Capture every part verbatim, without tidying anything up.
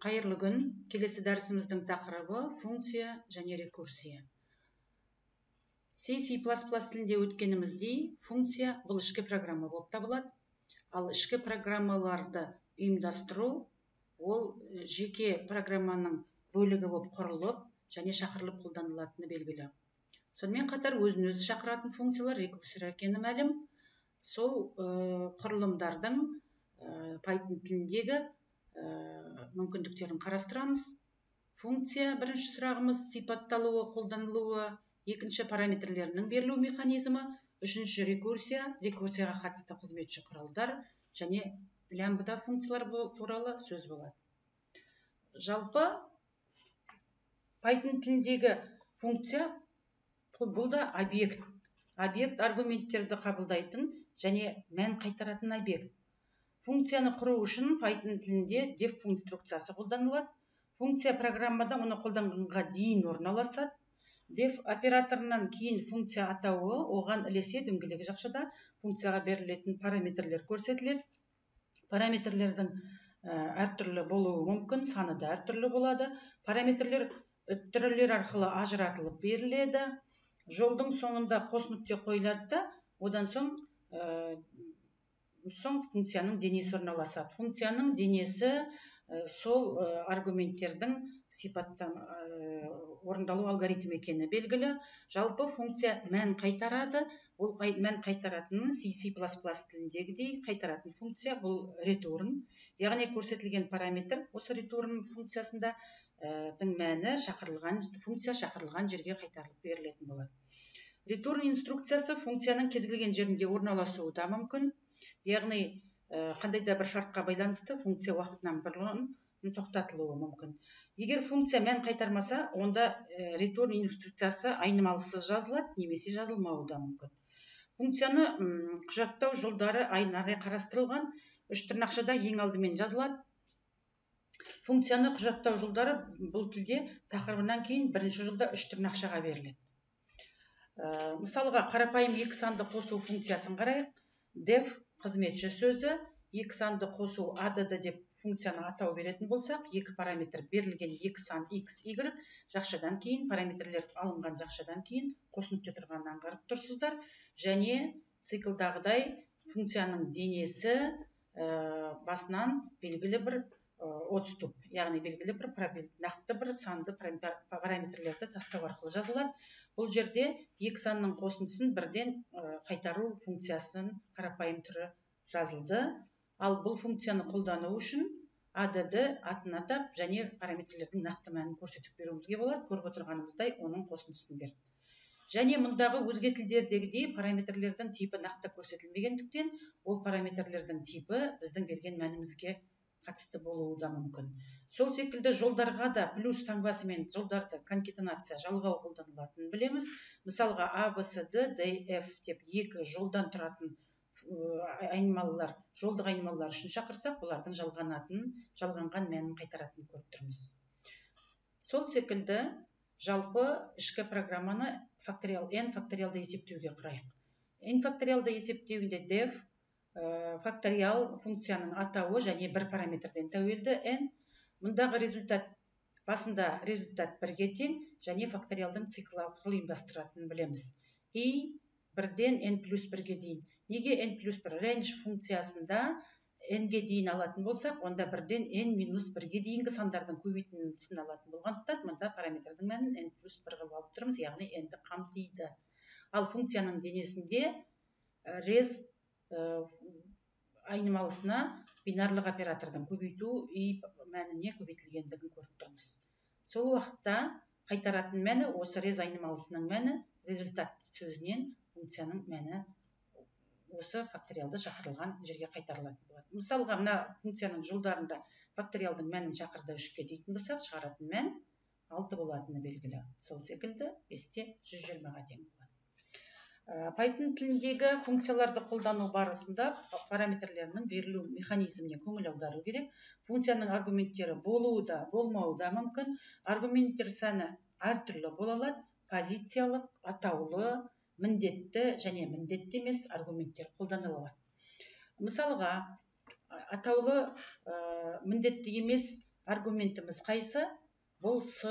Қайырлы күн. Келесі дәрісіміздің тақырыбы функция және рекурсия. C++ тілінде өткеніміздей, функция бұл ішкі программа болып табылады. Ал ішкі программаларды ұйымдастыру ол жеке программаның бөлігі болып құрылып және шақырылып қолданылатыны белгілі. Сонымен қатар өзін өзі шақыратын функциялар рекурсия екені мәлім. Сол құрылымдардың Python тіліндегі мүмкіндіктерін қарастырамыз. Функция бірінші сұрағымыз сипатталуы, қолданылуы, екінші параметрлерінің берілу механизмі, үшінші рекурсия, рекурсияға қатысты қызметші құралдар және лямбда функциялар туралы сөз болады. Жалпы Python тіліндегі функция бұл да объект. Объект аргументтерді қабылдайтын және мән қайтаратын объект. Функцияны құру үшін Python тілінде def инструкциясы қолданылады. Функция программада оны қолданғанға дейін орналасады. Def операторынан кейін функция атауы, оған ілесе дөңгелек жақшада функцияға берілетін параметрлер көрсетіледі. Параметрлердің әртүрлі болуы мүмкін, саны да әртүрлі болады. Параметрлер түрлер арқылы ажыратылып беріледі. Жолдың соңында қос нүкте қойылады да, одан соң соң функцияның денесі орналасады. Функцияның денесі сол аргументтердің сипаттан орындалу алгоритмі екені белгілі. Жалпы функция мән қайтарады. Ол мән қайтаратынын C++ тіліндегідей қайтаратын функция бұл return. Яғни көрсетілген параметр осы return функциясында мәні шақырылған функция шақырылған жерге қайтарылып берілетін болады. Return инструкциясы функцияның кез келген жерінде орналасуы да мүмкін. Яғни қандай да бір шартқа байланысты функция уақытынан бұрын тоқтатылуы мүмкін. Егер функция мән қайтармаса, онда return инструкциясы айнымалысыз жазылады, немесе жазылмауы да мүмкін. Функцияны құжаттау жолдары айнары қарастырылған. Үш тырнақшада ең алдымен жазылады. Функцияны құжаттау жолдары бұл тілде тақырыбынан кейін бірінші жолда үш тырнақшаға беріледі. Мысалға, қарапайым екі санды қосу функциясын қарайық. Def қызметші сөзі, екі санды қосу add деп функцияны атау беретін болсақ, екі параметр берілген екі сан x, y, жақшадан кейін, параметрлер алынған жақшадан кейін қос нүкте тұрғанын аңғарып тұрсыздар. Және циклдағыдай функцияның денесі басынан белгілі бір отступ, яғни белгілі бір пробел, нақты бір санды параметрлерді тастау арқылы жазылады. Бұл жерде екі санның қосындысын бірден қайтару функциясының қарапайым түрі жазылды. Ал бұл функцияны қолдану үшін add атын атап және параметрлердің нақты мәнін көрсетіп беруімізге болады. Көріп отырғанымыздай оның қосындысын берді. Және мұндағы өзге тілдердегідей параметрлердің типі нақты көрсетілмегендіктен, ол параметрлердің типі біздің берген мәнімізге қатысты болуы да мүмкін. Сол секілді жолдарға да плюс таңбасымен жолдарды конкатенация жалғау қолданылатынын білеміз. Мысалға A, B, C, D, D, F деп екі жолдан тұратын айнымалылар, жолдық айнымалылар үшін шақырсақ, олардың жалғанатын, жалғанған мәнін қайтаратынын көріп тұрмыз. Сол секілді жалпы ішкі программаны факториал n факториалды есептеуге құрайық. N факториалды есептеуінде def факториал функцияның атауы және бір параметрден тәуелді n. Мұндағы результат басында результат бірге тең және факториалдың циклы арқылы ұйымдастыратынын білеміз. И бірден n плюс бірге дейін. Неге n плюс бір? Range функциясында n-ге дейін алатын болсақ, онда бірден n минус бірге дейінгі сандардың көбейтіндісін алатын болғандықтан, мұнда параметрдің мәнін n плюс бір қылып алып тұрмыз, яғни n-ді қамтиды. Ал функцияның денесінде res айнымалысына бинарлық оператордың көбейту и мәніне көбейтілгендігін көріп тұрмыз. Сол уақытта қайтаратын мәні осы res айнымалысының мәні, результат сөзінен функцияның мәні осы факториалды шақырылған жерге қайтарылатын болады. Мысалға, мына функцияның жолдарында факториалдың мәнін шақырды үшке дейтін болсақ, шығаратын мән алты болатыны белгілі. Сол секілді бесте жүз жиырмаға тең болады. Python тіліндегі функцияларды қолдану барысында параметрлерінің берілу механизміне көңіл аудару керек. Функцияның аргументтері болуы да, болмауы да мүмкін. Аргументтер саны әртүрлі бола алады. Позициялық, атаулы, міндетті және міндетті емес аргументтер қолданылады. Мысалға, атаулы міндетті емес аргументіміз қайсы? Бұл с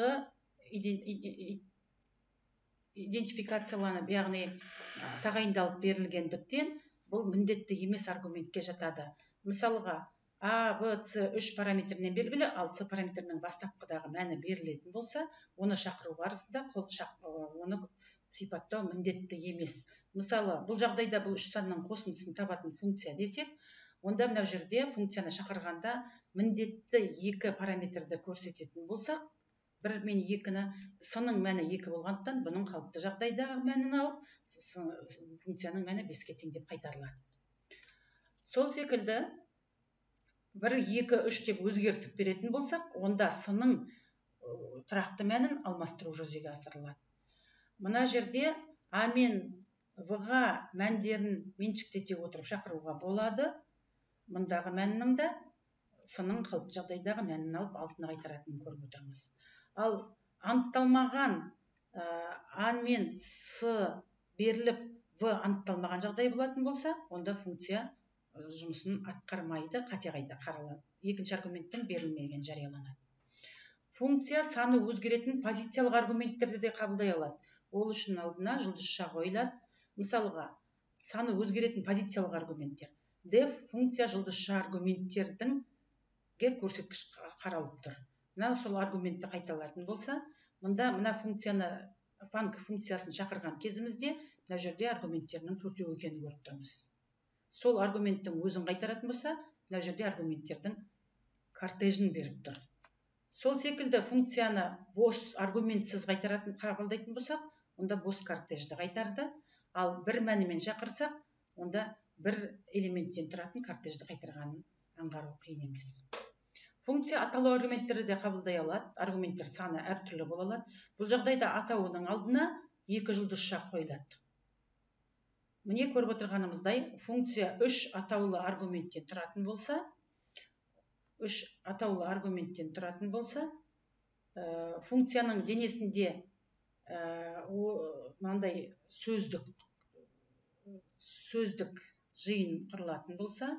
идентификацияланып, яғни тағайындалып берілгендіктен бұл міндетті емес аргументке жатады. Мысалға, а, б, с үш параметрінен белгілі, ал с параметрінің бастапқыдағы мәні берілетін болса, оны шақыру барысында оны сипаттау міндетті емес. Мысалы, бұл жағдайда бұл үш санның қосындысын табатын функция десек, онда мынау жерде функцияны шақырғанда міндетті екі параметрді көрсететін болсақ, бір мен екіні, с-ның мәні екі болғандықтан, бұның қалыпты жағдайдағы мәнін алып, функцияның мәні беске тең деп қайтарылады. Сол секілді, бір, екі, үш деп өзгертіп беретін болсақ, онда с-ның тұрақты мәнін алмастыру жүзеге асырылады. Мына жерде а мен в-ға мәндерін меншіктете отырып шақыруға болады. Мұндағы мәннің де с-ның қалыпты жағдайдағы мәнін алып алтыны қайтаратынын көріп отырмыз. Ал анықталмаған а мен с беріліп в анықталмаған жағдай болатын болса, онда функция жұмысын атқармайды, қате қайта қаралады. Екінші аргументтің берілмеген жарияланады. Функция саны өзгеретін позициялық аргументтерді де қабылдай алады. Ол үшін алдына жұлдызша қойылады. Мысалға, саны өзгеретін позициялық аргументтер. Def функция жұлдызша аргументтердің көрсеткіш қаралып тұр. Мына сол аргументті қайталатын болса, мұнда мына функцияны, func функциясын шақырған кезімізде, мына жерде аргументтерінің төртеу екенін көріп тұрмыз. Сол аргументтің өзін қайтаратын болса, мына жерде аргументтердің кортежін беріп тұр. Сол секілді функцияны бос аргументсіз қайтаратын қабылдайтын болсақ, онда бос кортежді қайтарды, ал бір мәнімен шақырсақ, онда бір элементтен тұратын кортежді қайтарғанын аңғару қиын емес. Функция аталу аргументтері де қабылдай алады. Аргументтер саны әртүрлі бола алады. Бұл жағдайда атауының алдына екі жұлдызша қойылады. Міне көріп отырғанымыздай, функция үш атаулы аргументтен тұратын болса, үш атаулы аргументтен тұратын болса, функцияның денесінде мынандай сөздік сөздік жиын құрылатын болса,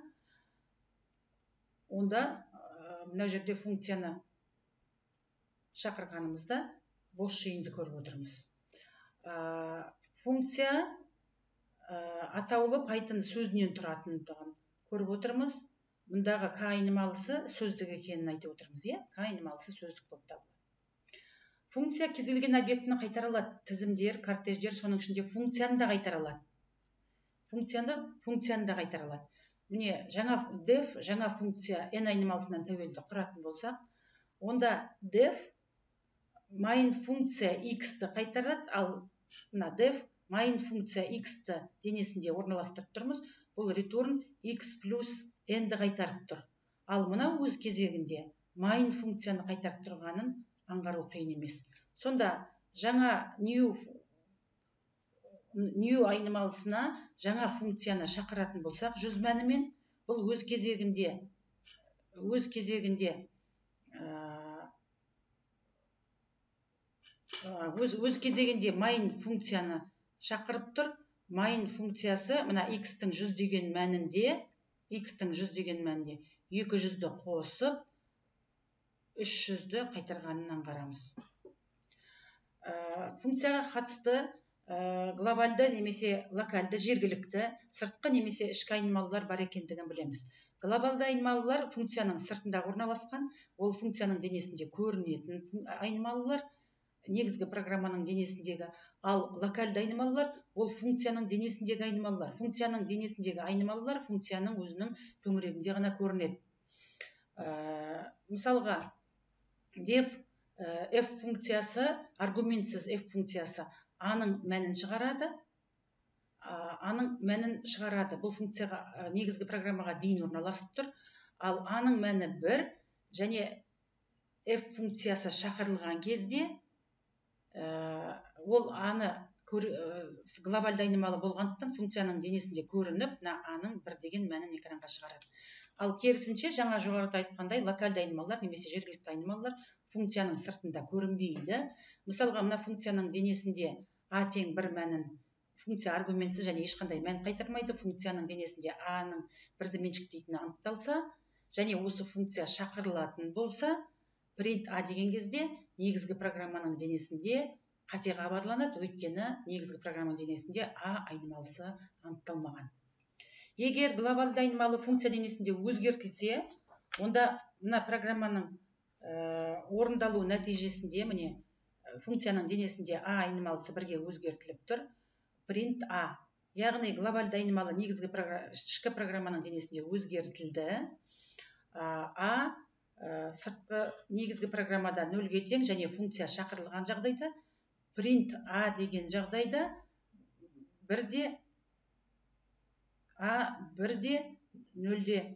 онда мына жерде функцияны шақырғанымызда бос жиынды көріп отырмыз. Функция атаулы Python сөзінен тұратындығын көріп отырмыз. Мұндағы к айнымалысы сөздік екенін айтып отырмыз, е? К айнымалысы сөздік болып табылады. Функция кез келген объектіні қайтаралады. Тізімдер, кортеждер, соның ішінде функцияны да қайтаралады. Функцияны, функцияны да қайтаралады. Міне, жаңа def, жаңа функция n айнымалысынан тәуелді құратын болсақ, онда def main функция x-ті қайтарады, ал мына def main функция x-ті денесінде орналастырып тұрмыз. Бұл return x плюс n-ді қайтарып тұр. Ал мына өз кезегінде main функцияны қайтарып тұрғанын аңғару қиын емес. Сонда жаңа new new айнымалысына жаңа функцияны шақыратын болсақ, жүз мәнімен, бұл өз кезегінде өз кезегінде өз өз кезегінде main функцияны шақырып тұр. Main функциясы мына x-тің жүз деген мәнінде, x-тің жүз деген мәнінде екі жүзді қосып, үш жүзді қайтарғанын аңғарамыз. Функцияға қатысты глобалды немесе локальды, жергілікті, сыртқы немесе ішкі айнымалылар бар екендігін білеміз. Глобалды айнымалылар функцияның сыртында орналасқан, ол функцияның денесінде көрінетін айнымалылар, негізгі программаның денесіндегі, ал локальды айнымалылар ол функцияның денесіндегі айнымалылар. Функцияның денесіндегі айнымалылар функцияның өзінің төңірегінде ғана көрінеді. Мысалға, def f функциясы, аргументсіз f функциясы а-ның мәнін шығарады. А-ның мәнін шығарады. Бұл функцияға негізгі программаға дейін орналасып тұр. Ал а-ның мәні бір, және f функциясы шақырылған кезде ол а-ны глобалды айнымалы болғандықтан функцияның денесінде көрініп, а-ның бір деген мәнін экранға шығарады. Ал керісінше, жаңа жоғарыда айтқандай, локальды айнымалылар немесе жергілікті айнымалылар функцияның сыртында көрінбейді. Мысалға, мына функцияның денесінде а тең бір мәнін функция аргументсіз және ешқандай мән қайтармайды. Функцияның денесінде а-ның бірді меншіктейтіні анықталса, және осы функция шақырылатын болса, print a деген кезде негізгі программаның денесінде қате хабарланады, өйткені негізгі программаның денесінде а айнымалысы анықталмаған. Егер глобалды айнымалы функция денесінде өзгертілсе, онда мына программаның орындалу нәтижесінде міне функцияның денесінде а айнымалысы бірге өзгертіліп тұр. Print a, яғни глобалды айнымалы негізгі ішкі программаның денесінде өзгертілді. А сыртқы негізгі программада нөлге тең және функция шақырылған жағдайда, print a деген жағдайда бірде а бірде нөлде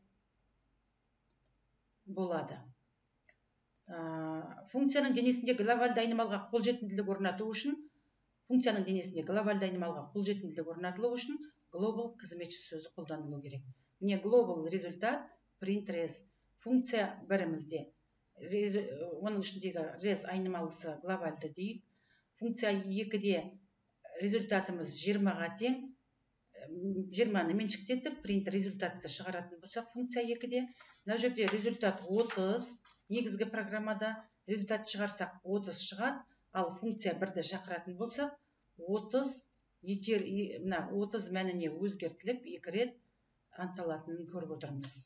болады. Функцияның денесінде глобалды айнымалға қолжетімділік орнату үшін функцияның денесінде глобалды айнымалға қолжетімділік орнатылу үшін global қызметші сөзі қолданылу керек. Міне global результат print res функция бірімізде. Оның ішіндегі res айнымалысы глобалды дейік. Функция екіде результатымыз жиырмаға тең. жиырманы меншіктетіп print результатты шығаратын болсақ, функция екіде. Мына жерде результат отыз. Негізгі программада результат шығарсақ отыз шығады, ал функция бірді шақыратын болсақ, отыз отыз мәніне өзгертіліп, екі рет анықталатынын көріп отырмыз.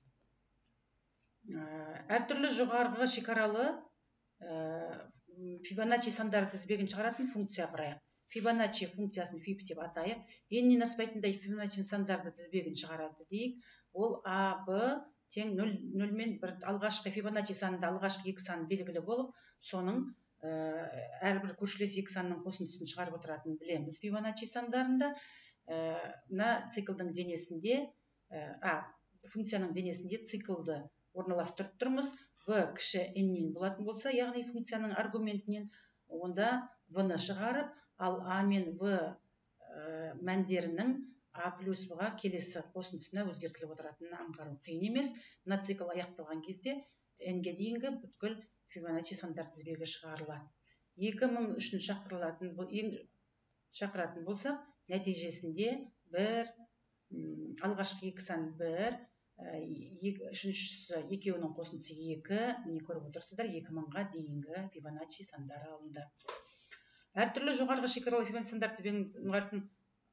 Әртүрлі жоғарғы шекаралы Фибоначчи сандар тізбегін шығаратын функция құрайық. Фибоначчи функциясын фиб деп атайық. N-нен аспайтындай Фибоначчи сандарды тізбегін шығарады дейік. Ол а, б тең нөл мен бір алғашқы Фибоначчи санында алғашқы екі сан белгілі болып, соның әрбір көршілес екі санның қосындысын шығарып отыратынын білеміз Фибоначчи сандарында. Мына циклдың денесінде, функцияның денесінде циклды орналастырып тұрмыз. В кіші n-нен болатын болса, яғни функцияның аргументінен, онда v-ны шығарып, ал а мен в мәндерінің а плюс в-ға келесі қосындысына өзгертіліп отыратынын аңғару қиын емес. Мына цикл аяқталған кезде n-ге дейінгі бүткіл Фибоначчи сандар тізбегі шығарылады. екі мың үшін шақырылатын шақыратын болсақ, нәтижесінде бір, алғашқы екі сан бір, үшіншісі екеуінің қосындысы екі, міне көріп отырсыздар, екі мыңға дейінгі Фибоначчи сандары алынды. Әртүрлі жоғарғы шекаралы Фибоначчи сандар тізбегінің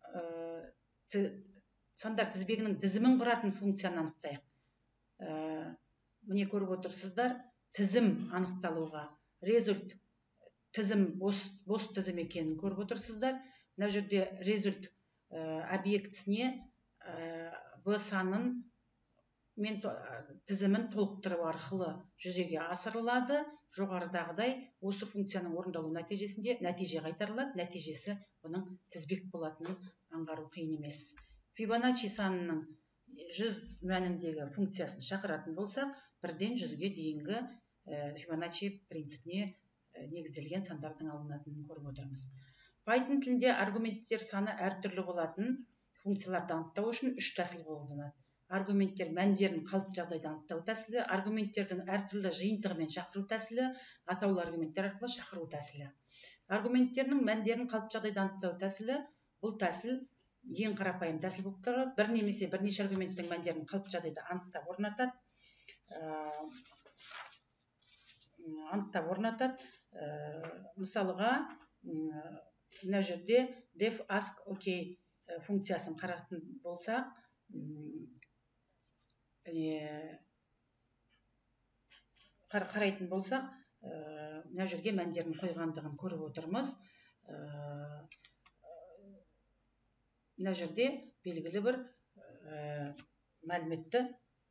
сандар тізбегінің тізімін құратын функцияны анықтайық. Міне көріп отырсыздар, тізім анықталуға результ тізім бос тізім екенін көріп отырсыздар. Мына жерде результ объектісіне в санын мен тізімін толықтыру арқылы жүзеге асырылады. Жоғарыдағыдай осы функцияның орындалу нәтижесінде нәтиже қайтарылады. Нәтижесі бұның тізбек болатынын аңғару қиын емес. Фибоначчи санының жүз мәніндегі функциясын шақыратын болсақ, бірден жүзге дейінгі Фибоначчи принципіне негізделген сандардың алынатынын көріп отырмыз. Python тілінде аргументтер саны әртүрлі болатын функцияларды анықтау үшін үш тәсіл қолданылады. Аргументтер мәндерін қалыпты жағдайда анықтау тәсілі, аргументтердің әртүрлі жиынтығымен шақыру тәсілі, атаулы аргументтер арқылы шақыру тәсілі. Аргументтердің мәндерін қалыпты жағдайда анықтау тәсілі, бұл тәсіл ең қарапайым тәсіл болып табылады. Бір немесе бірнеше аргументтің мәндерін қалыпты жағдайда анықтап орнатады. Анықтап орнатады. Мысалға, мына жерде def ask ok функциясын қарайтын болсақ, қарайтын болсақ, мына жерге мәндерін қойғандығын көріп отырмыз. Мына жерде белгілі бір мәліметті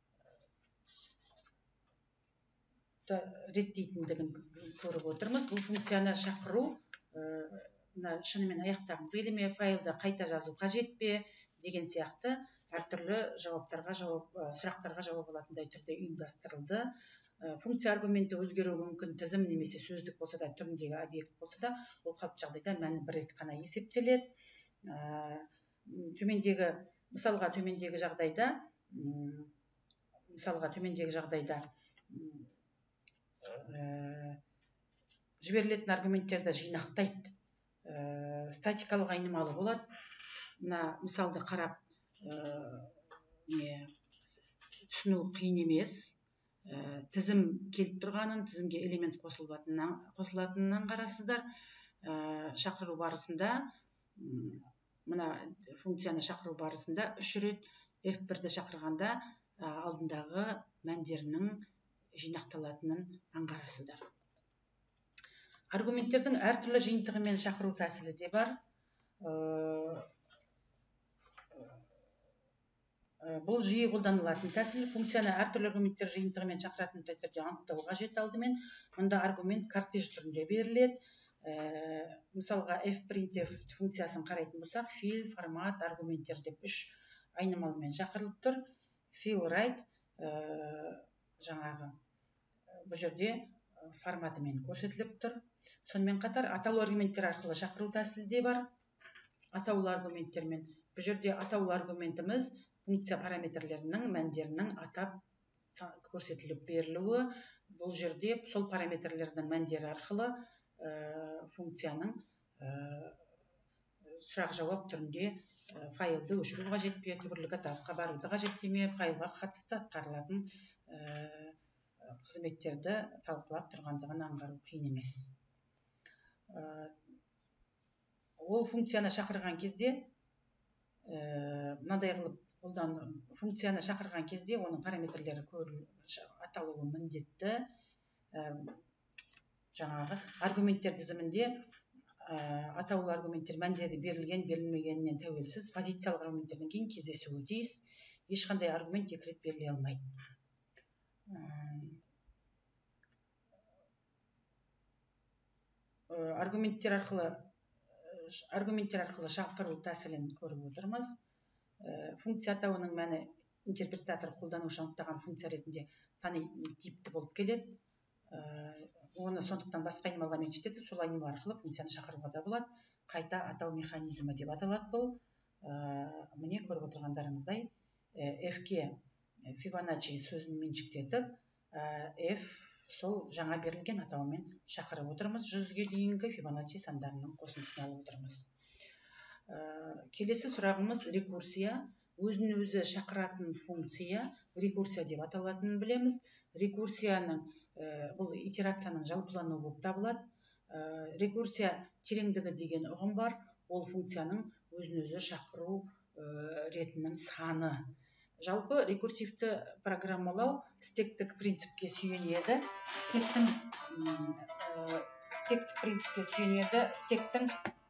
реттейтіндігін көріп отырмыз. Бұл функцияны шақыру шынымен аяқтағымыз келе ме, файлды қайта жазу қажет пе деген сияқты әртүрлі жауаптарға жауап, сұрақтарға жауап алатындай түрде ұйымдастырылды. Функция аргументі өзгеруі мүмкін, тізім немесе сөздік болса да, түріндегі объект болса да, ол қалыпты жағдайда мәні бір рет қана есептеледі. Төмендегі, мысалға төмендегі жағдайда, мысалға төмендегі жағдайда жіберілетін аргументтерді жинақтайды. Статикалық айнымалы болады. Мына мысалды қарап түсіну қиын емес. тізім келіп тұрғанын, тізімге элемент қосылатынын қарасыздар. Шақыру барысында мына функцияны шақыру барысында үш рет эф бірді шақырғанда алдындағы мәндерінің жинақталатынын аңғарасыздар. Аргументтердің әртүрлі жиынтығымен шақыру тәсілі де бар. Бұл жиі қолданылатын тәсіл. Функцияны әртүрлі аргументтер жиынтығымен шақыратын түрде анықтау қажет. Алдымен мұнда аргумент кортеж түрінде беріледі. Мысалға fprintf функциясын қарайтын болсақ, фил, формат, аргументтер деп үш айнымалымен шақырылып тұр. Fill right жаңағы бұл жерде форматымен көрсетіліп тұр. Сонымен қатар атаулы аргументтер арқылы шақыру тәсілі де бар. Атаулы аргументтермен бұл жерде атаулы аргументіміз функция параметрлерінің мәндерінің атап көрсетіліп берілуі. Бұл жерде сол параметрлердің мәндері арқылы функцияның сұрақ-жауап түрінде файлды өшіру қажет пе, түрлі каталогқа баруды қажет ме, файлға қатысты атқарылатын қызметтерді талқылап тұрғандығын аңғару қиын емес. Ол функцияны шақырған кезде мынадай қылып қолдану, функцияны шақырған кезде оның параметрлері аталуы міндетті. Жаңағы аргументтер тізімінде атаулы аргументтер мәндері берілген, берілмегенінен тәуелсіз позициялық аргументтерден кейін кездесуі тиіс. Ешқандай аргумент екі рет беріле алмайды. Аргументтер арқылы аргументтер арқылы шақыру тәсілін көріп отырмыз. Функция атауының мәні интерпретатор қолданушы анықтаған функция ретінде танитын типті болып келеді. Оны сондықтан басқа айнымалға меншіктетіп, сол айнымал арқылы функцияны шақыруға да болады. Қайта атау механизмі деп аталады бұл. Міне көріп отырғандарыңыздай f-ке Fibonacci сөзін меншіктетіп, f сол жаңа берілген атауымен шақырып отырмыз. Жүзге дейінгі Fibonacci сандарының қосындысын алып отырмыз. Келесі сұрағымыз рекурсия. Өзін өзі шақыратын функция рекурсия деп аталатынын білеміз. Рекурсияның бұл итерацияның жалпылануы болып табылады. Рекурсия тереңдігі деген ұғым бар. Ол функцияның өзін өзі шақыру ретінің саны. Жалпы рекурсивті программалау стектік принципке сүйенеді. Стектің стектік принципке сүйенеді. Стектің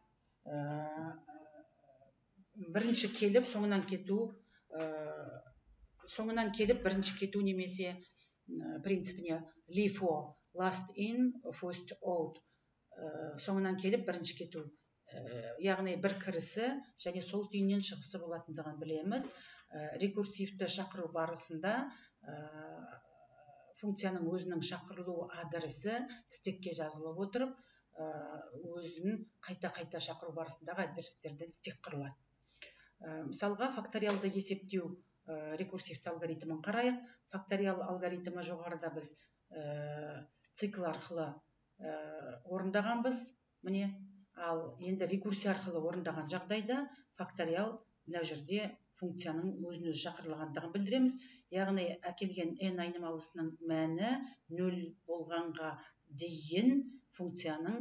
бірінші келіп, соңынан кету, соңынан келіп, бірінші кету немесе принципіне лифо, last in, first out, соңынан келіп, бірінші кету. Яғни бір кірісі және сол түйіннен шығысы болатындығын білеміз. Рекурсивті шақыру барысында функцияның өзінің шақырылу адресі стекке жазылып отырып, өзін қайта-қайта шақыру барысындағы адрестерден стек құрылады. Мысалға, факториалды есептеу рекурсивті алгоритмін қарайық. Факториал алгоритмі жоғарыда біз цикл арқылы орындағанбыз. Міне, ал енді рекурсия арқылы орындаған жағдайда факториал мына жерде функцияның өзін өзі шақырылғандығын білдіреміз. Яғни әкелген n айнымалысының мәні нөл болғанға дейін функцияның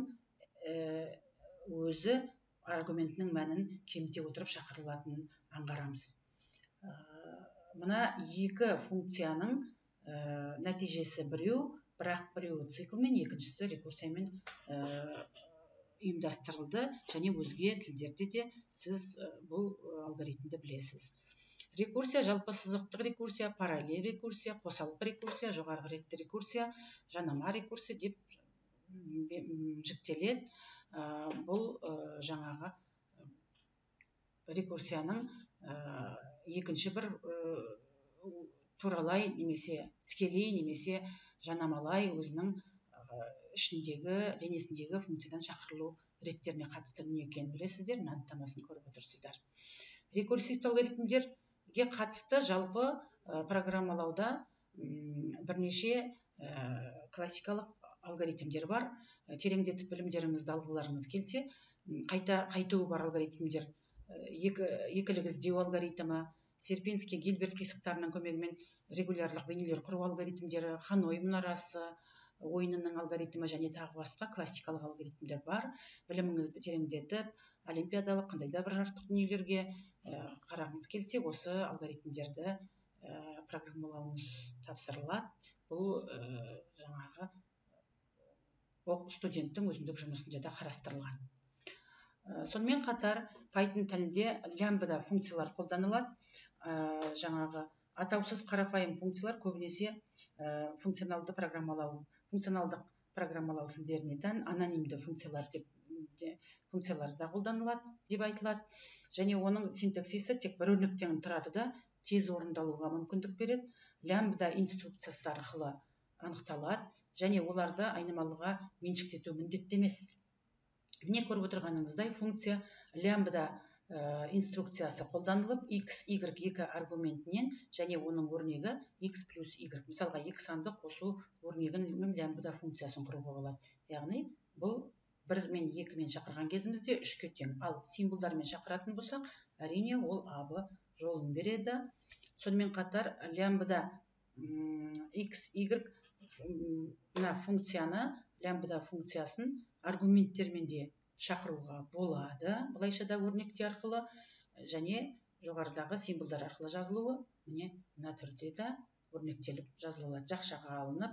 өзі аргументінің мәнін кеміте отырып шақырылатынын аңғарамыз. Мына екі функцияның нәтижесі біреу, бірақ біреуі циклмен, екіншісі рекурсиямен ұйымдастырылды, және өзге тілдерде де сіз бұл алгоритмді білесіз. Рекурсия жалпы сызықтық рекурсия, параллель рекурсия, қосалқы рекурсия, жоғарғы ретті рекурсия, жанама рекурсия деп жіктеледі. Бұл жаңағы рекурсияның екінші бір туралай немесе тікелей немесе жанамалай өзінің ішіндегі денесіндегі функциядан шақырылу реттеріне қатысты не екенін білесіздер, анықтамасын көріп отырсыздар. Рекурсивті алгоритмдерге қатысты жалпы программалауда бірнеше классикалық алгоритмдер бар. Тереңдетіп білімдеріңізді алғыларыңыз келсе, қайта қайтуы бар алгоритмдер екілік іздеу алгоритмі, Серпинский гильберт қисықтарының көмегімен регулярлық бейнелер құру алгоритмдері, Ханой мұнарасы ойынының алгоритмі және тағы басқа классикалық алгоритмдер бар. Біліміңізді тереңдетіп, олимпиадалық қандай да бір жарыстық дүниелерге қарағыңыз келсе, осы алгоритмдерді программалауыңыз тапсырылады. Бұл жаңағы студенттің өзіндік жұмысында да қарастырылған. Сонымен қатар Python тілінде лямбда функциялар қолданылады. Жаңағы атаусыз қарапайым функциялар көбінесе функционалды программалау, функционалдық программалау тілдеріне тән анонимді функциялар деп функциялар да қолданылады деп айтылады. Және оның синтаксисі тек бір өрнектен тұрады да тез орындалуға мүмкіндік береді. Лямбда инструкциясы арқылы анықталады және оларды айнымалыға меншіктету міндетті емес. Міне көріп отырғаныңыздай функция лямбда инструкциясы қолданылып x, y екі аргументінен және оның өрнегі x плюс y. Мысалға, екі санды қосу өрнегінің лямбда функциясын құруға болады. Яғни, бұл бір мен екі мен шақырған кезімізде үшке тең. Ал символдармен шақыратын болсақ, әрине ол абы жолын береді. Сонымен қатар лямбда x, y функцияны, лямбда функциясын аргументтермен де шақыруға болады, бұлайша да өрнекте арқылы, және жоғарыдағы символдар арқылы жазылуы міне мына түрде де өрнектеліп жазылады. Жақшаға алынып,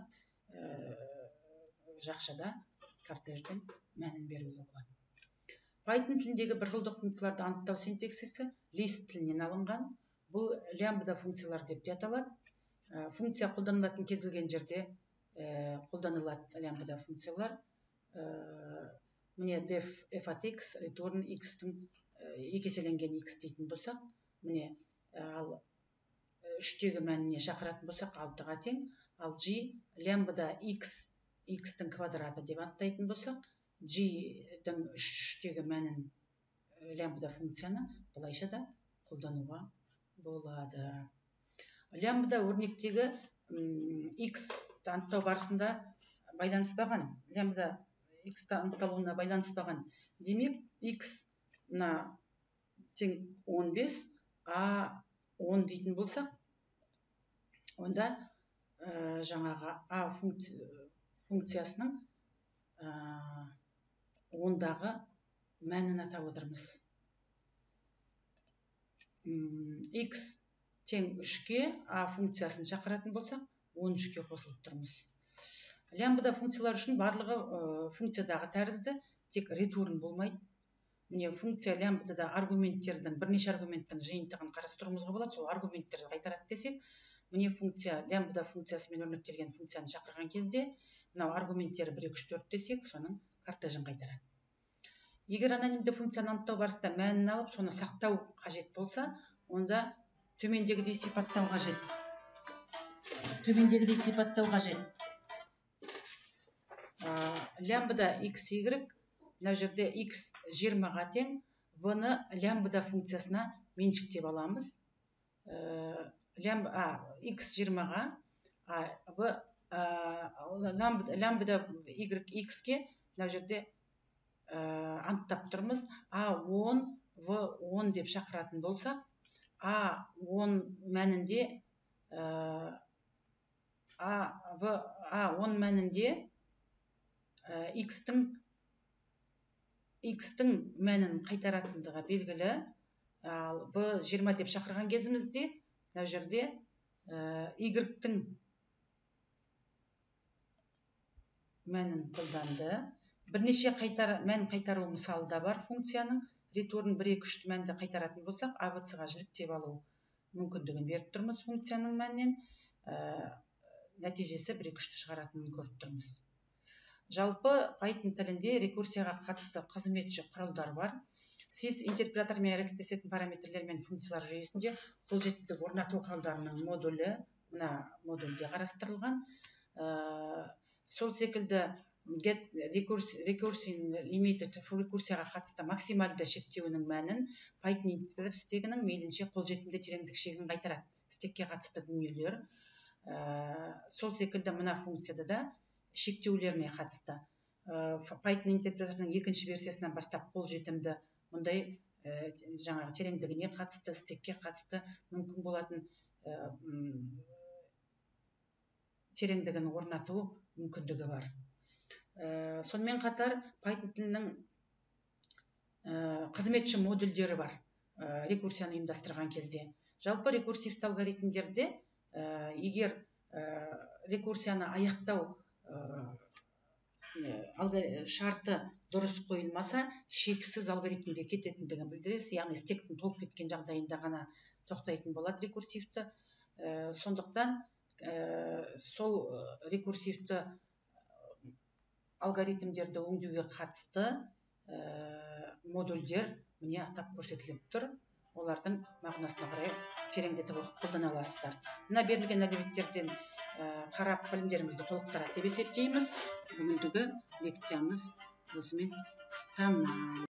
жақшада кортеждің мәнін беруге болады. Python тіліндегі бір жолдық функцияларды анықтау синтаксисі Lisp тілінен алынған. Бұл лямбда функциялар деп те аталады. Функция қолданылатын кез келген жерде қолданылады лямбда функциялар. Міне def f at x, return x-тің екі еселенген x дейтін болсақ, міне ал үштегі мәніне шақыратын болсақ, алтыға тең, ал g лямбда x, x-тің квадраты деп атайтын болсақ, g-дің үштегі мәнін лямбда функцияны бұлайша да қолдануға болады. Лямбда өрнектегі x-ті анықтау барысында байланыспаған, лямбда x-ті анықталуына байланыспаған. Демек, x на тең он бес, а он дейтін болсақ, онда жаңағы а функциясының ондағы мәнін атап отырмыз. X тең үшке а функциясын шақыратын болсақ, он үшке қосылып тұрмыз. Лямбда функциялар үшін барлығы функциядағы тәрізді, тек return болмайды. Міне функция лямбдада аргументтердің, бірнеше аргументтің жиынтығын қарастыруымызға болады. Сол аргументтерді қайтарады десек, міне функция лямбда функциясымен өрнектелген функцияны шақырған кезде, мынау аргументтері бір, екі, үш, төрт десек, соның кортежін қайтарады. Егер анонимді функцияны анықтау барысында мәнін алып, соны сақтау қажет болса, онда төмендегідей сипаттау қажет. Төмендегідей сипаттау қажет. Лямбда x, y, мына жерде x жиырмаға тең, v-ны лямбда функциясына меншіктеп аламыз. X жиырмаға, лямбда y, x-ке мына жерде анықтап тұрмыз. a он, v он деп шақыратын болсақ, a он мәнінде a он мәнінде x-тің x-тің мәнін қайтаратындығы белгілі. b жиырма деп шақырған кезімізде, мына жерде y-тің мәнін қолданды. Бірнеше мән қайтару мысалы да бар функцияның. Return бір, екі, үш мәнді қайтаратын болсақ, abc-ға жіктеп алу мүмкіндігін беріп тұрмыз функцияның мәнінен. Нәтижесі бір, екі, үшті шығаратынын көріп тұрмыз. Жалпы Python тілінде рекурсияға қатысты қызметші құралдар бар. Сіз интерпретатормен әрекеттесетін параметрлер мен функциялар жүйесінде қолжетімді орнату құралдарының модулі, мына модульде қарастырылған. Сол секілді get recursion limited рекурсияға қатысты максималды шектеуінің мәнін Python интерпретатор стегінің мейлінше қолжетімді тереңдік шегін қайтарады. Стекке қатысты дүниелер. Сол секілді мына функцияда да шектеулеріне қатысты. Python интерпретаторының екінші версиясынан бастап қолжетімді мұндай жаңағы тереңдігіне қатысты, стекке қатысты мүмкін болатын тереңдігін орнату мүмкіндігі бар. Сонымен қатар Python тілінің қызметші модульдері бар рекурсияны ұйымдастырған кезде. Жалпы рекурсивті алгоритмдерде егер рекурсияны аяқтау шарты дұрыс қойылмаса, шексіз алгоритмге кететіндігін білдіреді, яғни стектің толып кеткен жағдайында ғана тоқтайтын болады рекурсивті. Сондықтан сол рекурсивті алгоритмдерді өңдеуге қатысты модульдер міне атап көрсетіліп тұр. Олардың мағынасына қарай тереңдетіп оқып қолдана аласыздар. Мына берілген әдебиеттерден қарап білімдеріңізді толықтырады деп есептейміз. Бүгіндегі лекциямыз осымен тамам.